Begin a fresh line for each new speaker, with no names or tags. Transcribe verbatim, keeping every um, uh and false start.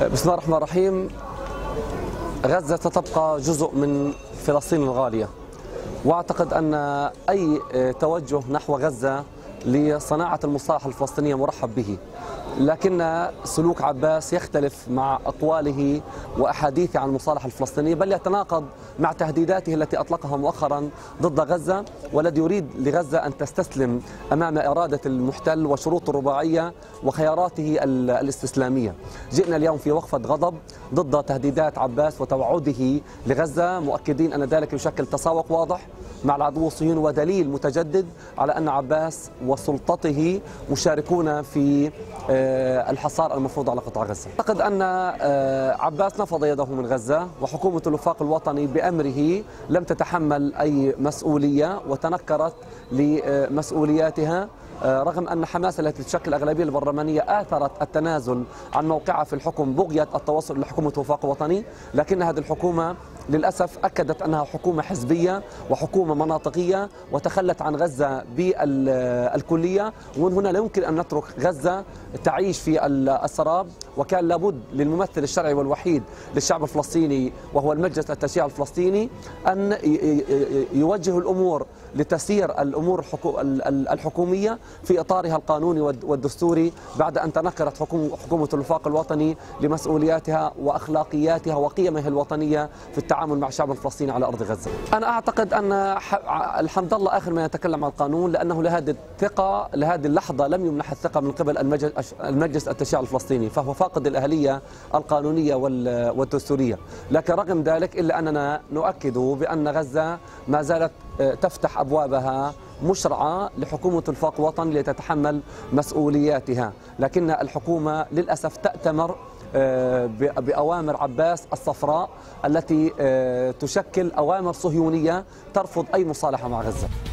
بسم الله الرحمن الرحيم. غزة ستبقى جزء من فلسطين الغالية، واعتقد ان اي توجه نحو غزة لصناعة المصالحة الفلسطينية مرحب به، لكن سلوك عباس يختلف مع أقواله وأحاديثه عن المصالحة الفلسطينية، بل يتناقض مع تهديداته التي أطلقها مؤخرا ضد غزة، والذي يريد لغزة أن تستسلم أمام إرادة المحتل وشروط الرباعية وخياراته الاستسلامية. جئنا اليوم في وقفة غضب ضد تهديدات عباس وتوعده لغزة، مؤكدين أن ذلك يشكل تساوق واضح مع العدو الصهيوني ودليل متجدد على أن عباس وسلطته مشاركون في الحصار المفروض على قطاع غزة. أعتقد أن عباس نفض يده من غزة، وحكومة الوفاق الوطني بأمره لم تتحمل أي مسؤولية وتنكرت لمسؤولياتها، رغم أن حماس التي تشكل الأغلبية البرلمانية آثرت التنازل عن موقعها في الحكم بغية التوصل لحكومة وفاق وطني، لكن هذه الحكومة للأسف أكدت أنها حكومة حزبية وحكومة مناطقية وتخلت عن غزة بالكلية، ومن هنا لا يمكن أن نترك غزة تعيش في السراب. وكان لابد للممثل الشرعي والوحيد للشعب الفلسطيني وهو المجلس التشريعي الفلسطيني أن يوجه الأمور لتسيير الأمور الحكومية في إطارها القانوني والدستوري، بعد أن تنكرت حكومة الوفاق الوطني لمسؤولياتها وأخلاقياتها وقيمها الوطنية في التعامل مع الشعب الفلسطيني على أرض غزة. أنا أعتقد أن الحمد لله آخر ما يتكلم عن القانون، لأنه لهذه الثقة لهذه اللحظة لم يمنح الثقة من قبل المجلس التشريعي الفلسطيني، فهو فاقد الأهلية القانونية والدستورية. لكن رغم ذلك إلا أننا نؤكد بأن غزة ما زالت تفتح أبوابها مشرعة لحكومة الوفاق الوطني لتتحمل مسؤولياتها، لكن الحكومة للأسف تأتمر بأوامر عباس الصفراء التي تشكل أوامر صهيونية ترفض أي مصالحة مع غزة.